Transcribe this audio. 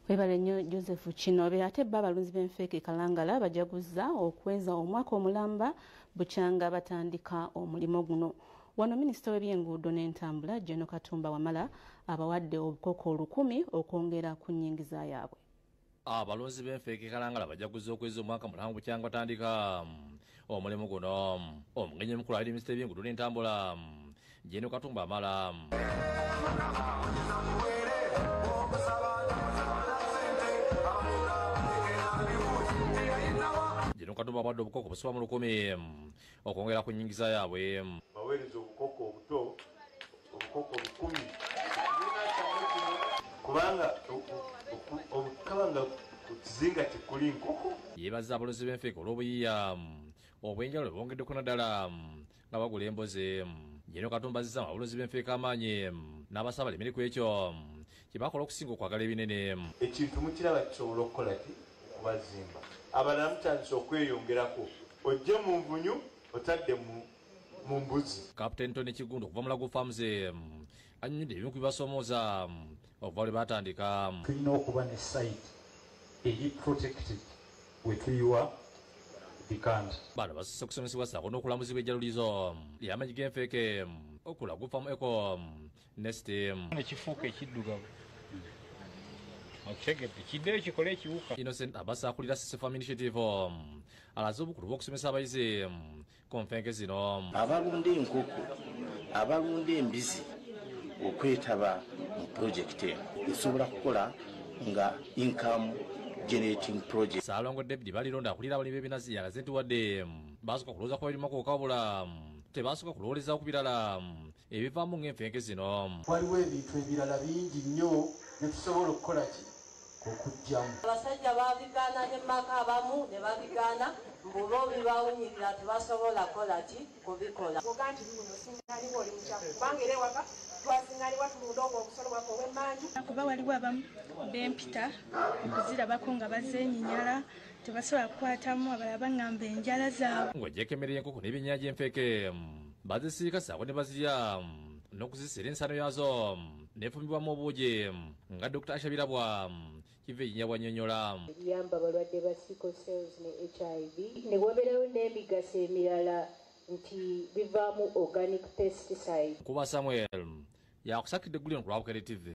Webale nnyo Joseph Kinobe ate bba abalunzi b'enfeeke Kalangala bajaguza okweza omwaka omulamba bukyanga batandika omulimo guno. Wano minisita w'ebyenguudo n'entambula Jeno Katumba Wamala abawadde obukoko 1,000 okwongera ku nnyingiza yaabwe. Abalunzi b'enfeeke Kalangala bajaguza okweza omwaka mulamba bukyanga batandika omulimo guno. Omugenyi omukulu ali minisita w'ebyenguudo n'entambula Jeno Katumba Wamala Jeno Katumba abawadde obukoko busoba mu 1,000 okwongera ku nnyingiza yaabwe. Baweereza obukoko obuto obukoko 10,000 kubanga obukabanga ku kizinga tekuli nkoko. Yeebaza abalunzi b'enfeeke olw'obuyiiya obw'enjawulo bwongeddeko naddala nga bagula embuzi. Jeno Katumba azizza abalunzi b'enfeeke amaanyi n'abasaba balemere ku ekyo kye bakola okusinga okwagala ebinene. Ekintu mukiraba kisobola okukola ki kubazimba abalala mutandise okweyongerako ojje mu nvunyu otadde mu mbuzi. Kapitaani Tony Kigundu okuva Mulago Farms annyonnyodde ebimu ku bibasoomooza okuva lwe batandika. Tulina okuba ne site eri protected we tuyiwa bikanda. Bano basusse okusomesebwa ssaako n'okulamuzibwa ejjalulizo ly'amagi g'enfeeke okulaga Farm Eco Nest. Ekifuuka ekiddugavu okitegedde kiddeo kikole ekiwuka. Innocent Abasa akulira Farm Initiative alaze obukulu bw'okusomesa abayizi ku nfenke zino. Abalunda enkoko abalunda embizi okwetaba mu projekiti esobola kukola nga income generating project. Saalongo David balironda akulira abalimi b'ebinazi yalaze nti wadde basooka kulowooza ku balima kwokka wabula tebasooka kulowooleza ku birala ebivaamu ng'enfenke zino. Waliwo ebintu ebirala bingi nnyo bye tusobola okukola ki okujjamu. Abasajja babigaana ne maka abamu ne babigaana mbuba bibawunyirira tebasobola kola ki kubikola. Oganti luno singaliwo oli mukyaku kubanga era ewaka twasingaliwa tulundongo okusolowako ow'emmanju. Kuba waliwo abamu bempita okuzirabako nga bazeenyinyala tebasobola kukwatamu abalala baŋŋamba enjala zaabwe. Ng'ojjeko emmere y'enkoko n'ebyennyanja by'enfeeke bazisiika ssaako ne bazirya n'okuzisera ensano yazo nefumbibwamu obuugi nga Dr. Ashabirabwa kiva ejinja bwannyonnyola. Ebiyamba abalwadde ba sickle cells ne HIV ne wabeerawo n'emigaso emirala nti bivaamu organic pesticide. Kuba Samuel yakusakidde eggulire ku Lwabukere TV.